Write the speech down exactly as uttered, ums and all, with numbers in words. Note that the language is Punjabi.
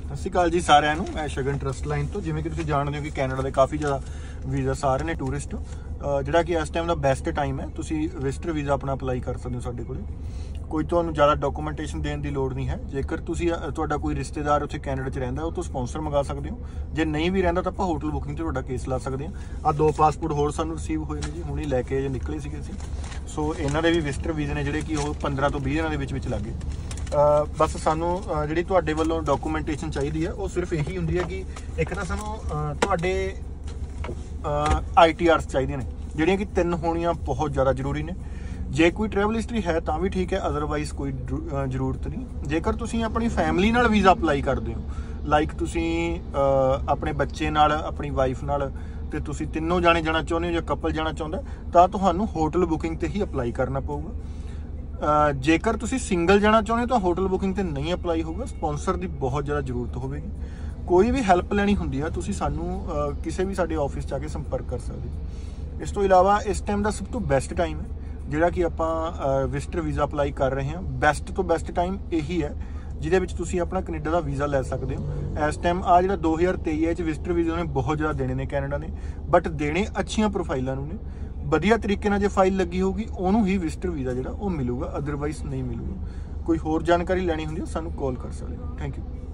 ਸਤਿ ਸ਼੍ਰੀ ਅਕਾਲ ਜੀ ਸਾਰਿਆਂ ਨੂੰ। ਮੈਂ ਸ਼ਗਨ ਟਰਸਟ ਲਾਈਨ ਤੋਂ। ਜਿਵੇਂ ਕਿ ਤੁਸੀਂ ਜਾਣਦੇ ਹੋ ਕਿ ਕੈਨੇਡਾ ਦੇ ਕਾਫੀ ਜ਼ਿਆਦਾ ਵੀਜ਼ਾ ਆ ਰਹੇ ਨੇ ਟੂਰਿਸਟ, ਜਿਹੜਾ ਕਿ ਇਸ ਟਾਈਮ ਦਾ ਬੈਸਟ ਟਾਈਮ ਹੈ। ਤੁਸੀਂ ਵਿਜ਼ਟਰ ਵੀਜ਼ਾ ਆਪਣਾ ਅਪਲਾਈ ਕਰ ਸਕਦੇ ਹੋ ਸਾਡੇ ਕੋਲ। ਕੋਈ ਤੁਹਾਨੂੰ ਜ਼ਿਆਦਾ ਡਾਕੂਮੈਂਟੇਸ਼ਨ ਦੇਣ ਦੀ ਲੋੜ ਨਹੀਂ ਹੈ। ਜੇਕਰ ਤੁਸੀਂ ਤੁਹਾਡਾ ਕੋਈ ਰਿਸ਼ਤੇਦਾਰ ਉੱਥੇ ਕੈਨੇਡਾ 'ਚ ਰਹਿੰਦਾ ਉਹ ਤੋਂ ਸਪਾਂਸਰ ਮੰਗਾ ਸਕਦੇ ਹੋ। ਜੇ ਨਹੀਂ ਵੀ ਰਹਿੰਦਾ ਤਾਂ ਆਪਾਂ ਹੋਟਲ ਬੁਕਿੰਗ 'ਤੇ ਤੁਹਾਡਾ ਕੇਸ ਲਾ ਸਕਦੇ ਹਾਂ। ਆਹ ਦੋ ਪਾਸਪੋਰਟ ਹੋਰ ਸਾਨੂੰ ਰਿਸੀਵ ਹੋਏ ਨੇ ਜੀ, ਹੁਣੇ ਲੈ ਕੇ ਜੇ ਨਿਕਲੇ ਸੀਗੇ ਅਸੀਂ। ਸੋ ਇਹਨਾਂ ਦੇ ਵੀ ਵਿਜ਼ਟਰ ਵੀਜ਼ੇ ਨੇ ਜਿਹੜੇ ਕਿ ਉਹ ਪੰਦਰਾਂ ਤੋਂ ਵੀਹ ਦਿਨਾਂ ਦੇ ਵਿੱਚ ਵਿੱਚ ਲੱਗੇ। ਬਸ ਸਾਨੂੰ ਜਿਹੜੀ ਤੁਹਾਡੇ ਵੱਲੋਂ ਡਾਕੂਮੈਂਟੇਸ਼ਨ ਚਾਹੀਦੀ ਹੈ ਉਹ ਸਿਰਫ ਇਹੀ ਹੁੰਦੀ ਹੈ ਕਿ ਇੱਕ ਤਾਂ ਸਾਨੂੰ ਤੁਹਾਡੇ ਆਈ ਟੀ ਆਰਸ ਚਾਹੀਦੀਆਂ ਨੇ, ਜਿਹੜੀਆਂ ਕਿ ਤਿੰਨ ਹੋਣੀਆਂ ਬਹੁਤ ਜ਼ਿਆਦਾ ਜ਼ਰੂਰੀ ਨੇ। ਜੇ ਕੋਈ ਟਰੈਵਲ ਹਿਸਟਰੀ ਹੈ ਤਾਂ ਵੀ ਠੀਕ ਹੈ, ਅਦਰਵਾਈਜ਼ ਕੋਈ ਜ਼ਰੂਰਤ ਨਹੀਂ। ਜੇਕਰ ਤੁਸੀਂ ਆਪਣੀ ਫੈਮਿਲੀ ਨਾਲ ਵੀਜ਼ਾ ਅਪਲਾਈ ਕਰਦੇ ਹੋ, ਲਾਈਕ ਤੁਸੀਂ ਆਪਣੇ ਬੱਚੇ ਨਾਲ, ਆਪਣੀ ਵਾਈਫ ਨਾਲ, ਤੇ ਤੁਸੀਂ ਤਿੰਨੋਂ ਜਾਣੇ ਜਾਣਾ ਚਾਹੁੰਦੇ ਹੋ ਜਾਂ ਕਪਲ ਜਾਣਾ ਚਾਹੁੰਦਾ, ਤਾਂ ਤੁਹਾਨੂੰ ਹੋਟਲ ਬੁਕਿੰਗ ਤੇ ਹੀ ਅਪਲਾਈ ਕਰਨਾ ਪਊਗਾ। ਜੇਕਰ ਤੁਸੀਂ ਸਿੰਗਲ ਜਾਣਾ ਚਾਹੁੰਦੇ ਹੋ ਤਾਂ ਹੋਟਲ ਬੁਕਿੰਗ ਤੇ ਨਹੀਂ ਅਪਲਾਈ ਹੋਊਗਾ। ਸਪਾਂਸਰ ਦੀ ਬਹੁਤ ਜ਼ਿਆਦਾ ਜ਼ਰੂਰਤ ਹੋਵੇਗੀ। ਕੋਈ ਵੀ ਹੈਲਪ ਲੈਣੀ ਹੁੰਦੀ ਹੈ ਤੁਸੀਂ ਸਾਨੂੰ ਕਿਸੇ ਵੀ ਸਾਡੇ ਆਫਿਸ 'ਚ ਆ ਕੇ ਸੰਪਰਕ ਕਰ ਸਕਦੇ ਹੋ। ਇਸ ਤੋਂ ਇਲਾਵਾ ਇਸ ਟਾਈਮ ਦਾ ਸਭ ਤੋਂ ਬੈਸਟ ਟਾਈਮ ਹੈ ਜਿਹੜਾ ਕਿ ਆਪਾਂ ਵਿਜ਼ਟਰ ਵੀਜ਼ਾ ਅਪਲਾਈ ਕਰ ਰਹੇ ਹਾਂ। ਬੈਸਟ ਤੋਂ ਬੈਸਟ ਟਾਈਮ ਇਹੀ ਹੈ ਜਿਹਦੇ ਵਿੱਚ ਤੁਸੀਂ ਆਪਣਾ ਕੈਨੇਡਾ ਦਾ ਵੀਜ਼ਾ ਲੈ ਸਕਦੇ ਹੋ। ਇਸ ਟਾਈਮ ਆ ਜਿਹੜਾ ਦੋ ਹਜ਼ਾਰ ਤੇਈ ਹੈ 'ਚ ਵਿਜ਼ਟਰ ਵੀਜ਼ਾ ਨੇ ਬਹੁਤ ਜ਼ਿਆਦਾ ਦੇਣੇ ਨੇ ਕੈਨੇਡਾ ਨੇ, ਬਟ ਦੇਣੇ ਅੱਛੀਆਂ ਪ੍ਰੋਫਾਈਲਾਂ ਨੂੰ ਨੇ। ਵਧੀਆ ਤਰੀਕੇ ਨਾਲ ਜੇ ਫਾਈਲ ਲੱਗੀ ਹੋਊਗੀ ਉਹਨੂੰ ਹੀ ਵਿਜ਼ਟਰ ਵੀਜ਼ਾ ਜਿਹੜਾ ਉਹ ਮਿਲੂਗਾ, ਅਦਰਵਾਈਜ਼ ਨਹੀਂ ਮਿਲੂਗਾ। ਕੋਈ ਹੋਰ ਜਾਣਕਾਰੀ ਲੈਣੀ ਹੁੰਦੀ ਹੈ ਸਾਨੂੰ ਕਾਲ ਕਰ ਸਕਦੇ ਹੋ। Thank you.